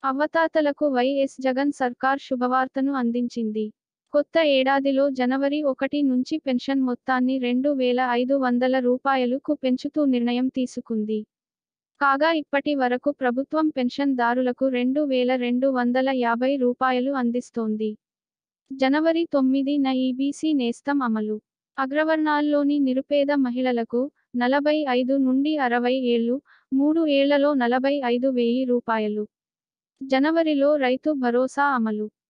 అవతాతలకు YS Jagan సర్కార్ శుభవార్తను అందించింది. కొత్త ఏడాదిలో జనవరి 1 నుంచి పెన్షన్ మొత్తాన్ని రూ. 2,500కు పెంచుతూ నిర్ణయం తీసుకుంది. కాగా ఇప్పటి వరకు ప్రభుత్వం పెన్షన్ దారులకు రూ. 2,250 అందిస్తోంది. జనవరి 9న ఈబీసీ నేస్తం అమలు. అగ్రవర్ణాల్లోని నిరుపేద మహిళలకు 45 నుండి 60 ఏళ్లు, 3 ఏళ్లలో రూ. 45,000. జనవరిలో రైతు భరోసా అమలు.